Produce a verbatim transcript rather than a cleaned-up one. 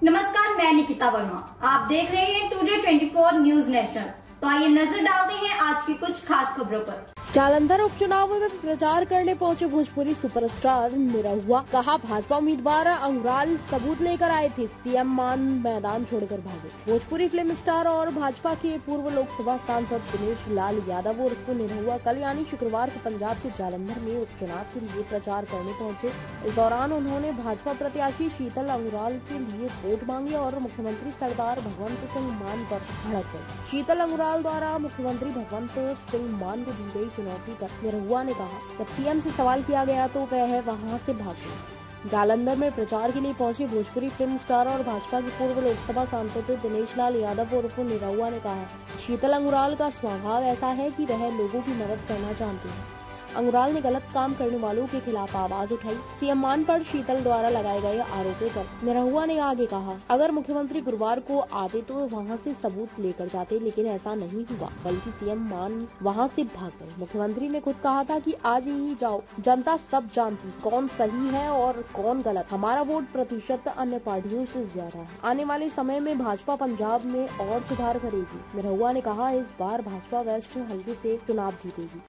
नमस्कार, मैं निकिता वर्मा। आप देख रहे हैं today twenty four news national. तो आइए नजर डालते हैं आज की कुछ खास खबरों पर। जालंधर उपचुनाव में प्रचार करने पहुंचे भोजपुरी सुपरस्टार निरहुआ। कहा भाजपा उम्मीदवार अंगराल सबूत लेकर आए थे, सीएम मान मैदान छोड़कर भागे। भोजपुरी फिल्म स्टार और भाजपा के पूर्व लोकसभा सांसद दिनेश लाल यादव उर्फ निरहुआ कल यानी शुक्रवार को पंजाब के जालंधर में उपचुनाव के लिए प्रचार करने पहुंचे। इस दौरान उन्होंने भाजपा प्रत्याशी शीतल अंगराल के लिए वोट मांगे और मुख्यमंत्री सरदार भगवंत सिंह मान पर भड़क गए। शीतल अंगराल द्वारा मुख्यमंत्री भगवंत सिंह मान को दी गई चुनौती पर निरहुआ ने कहा, जब सीएम से सवाल किया गया तो वह वहां से भाग गए। जालंधर में प्रचार के लिए पहुंचे भोजपुरी फिल्म स्टार और भाजपा के पूर्व लोकसभा सांसद दिनेश लाल यादव उर्फ निरहुआ ने कहा, शीतल अंगराल का स्वभाव ऐसा है कि वह लोगों की मदद करना चाहती है। अंगराल ने गलत काम करने वालों के खिलाफ आवाज उठाई। सीएम मान पर शीतल द्वारा लगाए गए आरोपों पर निरहुआ ने आगे कहा, अगर मुख्यमंत्री गुरुवार को आते तो वहां से सबूत लेकर जाते, लेकिन ऐसा नहीं हुआ, बल्कि सीएम मान वहां से भाग गए। मुख्यमंत्री ने खुद कहा था कि आज ही जाओ, जनता सब जानती कौन सही है और कौन गलत। हमारा वोट प्रतिशत अन्य पार्टियों से ज्यादा है। आने वाले समय में भाजपा पंजाब में और सुधार करेगी। निरहुआ ने कहा, इस बार भाजपा वेस्ट हल्के से चुनाव जीतेगी।